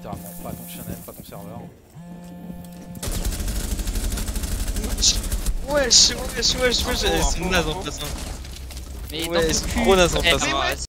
littéralement. Pas ton channel, pas ton serveur. Wesh, c'est naze en face. Mais Ouais, dans c'est ton cul. trop naze en Eh, face. mais ouais,